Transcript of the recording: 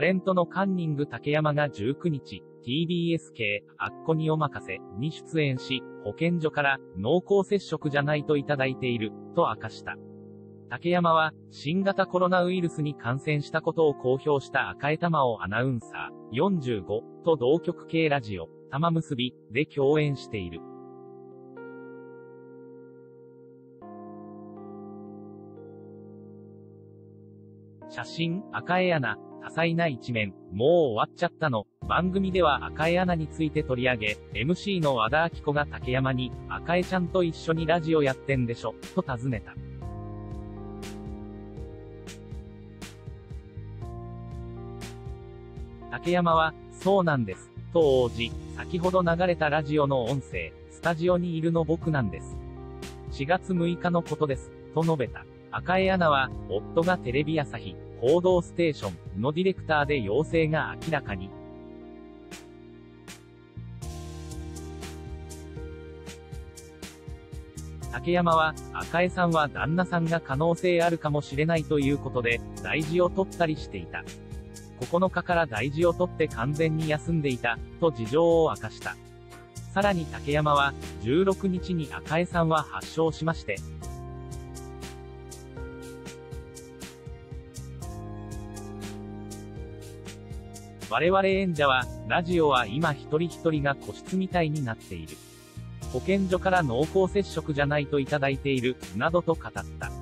レントのカンニング竹山が19日、TBS 系、アッコにおまかせに出演し、保健所から濃厚接触じゃないといただいている、と明かした。竹山は、新型コロナウイルスに感染したことを公表した赤江玉緒アナウンサー、45、と同局系ラジオ、玉結び、で共演している。写真、赤江アナ、多彩な一面、もう終わっちゃったの。番組では赤江アナについて取り上げ、MC の和田アキ子が竹山に、赤江ちゃんと一緒にラジオやってんでしょ、と尋ねた。竹山は、そうなんです、と応じ、先ほど流れたラジオの音声、スタジオにいるの僕なんです。4月6日のことです、と述べた。赤江アナは、夫がテレビ朝日、報道ステーションのディレクターで陽性が明らかに。竹山は、赤江さんは旦那さんが可能性あるかもしれないということで、大事を取ったりしていた。9日から大事を取って完全に休んでいた、と事情を明かした。さらに竹山は、16日に赤江さんは発症しまして、我々演者は、ラジオは今一人一人が個室みたいになっている。保健所から濃厚接触じゃないといただいている、などと語った。